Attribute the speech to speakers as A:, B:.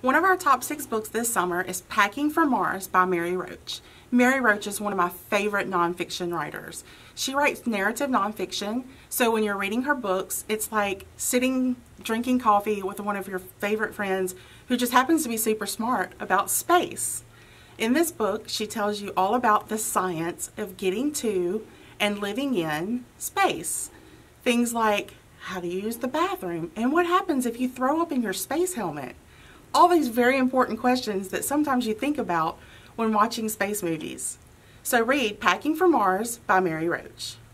A: One of our top 6 books this summer is Packing for Mars by Mary Roach. Mary Roach is one of my favorite nonfiction writers. She writes narrative nonfiction, so when you're reading her books, it's like sitting drinking coffee with one of your favorite friends who just happens to be super smart about space. In this book, she tells you all about the science of getting to and living in space. Things like how to use the bathroom and what happens if you throw up in your space helmet. All these very important questions that sometimes you think about when watching space movies. So read Packing for Mars by Mary Roach.